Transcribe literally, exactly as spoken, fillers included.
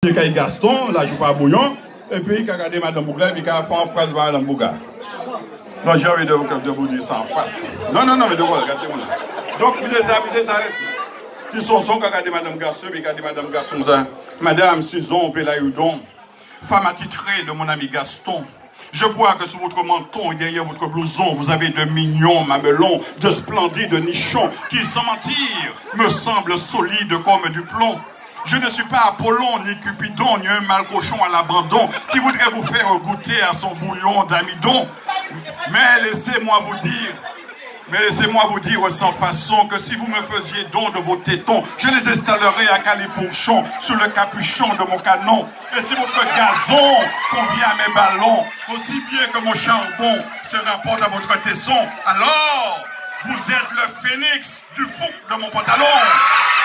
Kay Gaston, la joue pas bouillon, et puis il a regardé Madame Bouga, et puis il a fait en phrase par Madame Bouga. Non, j'ai envie de, de vous dire ça en face. Non, non, non, mais de quoi, regardez-moi. Donc, vous savez ça, vous savez ça. Qui sont son, qui a regardé Madame Gaston, puis il a regardé Madame Gaston, ça. Madame Suzon Velayoudon, femme attitrée de mon ami Gaston. Je vois que sous votre menton et derrière votre blouson, vous avez de mignons mamelons, de splendides nichons, qui, sans mentir, me semblent solides comme du plomb. Je ne suis pas Apollon, ni Cupidon, ni un malcochon à l'abandon, qui voudrait vous faire goûter à son bouillon d'amidon. Mais laissez-moi vous dire, mais laissez-moi vous dire sans façon que si vous me faisiez don de vos tétons, je les installerais à califourchon sous le capuchon de mon canon. Et si votre gazon convient à mes ballons, aussi bien que mon charbon se rapporte à votre tesson, alors vous êtes le phénix du fou de mon pantalon.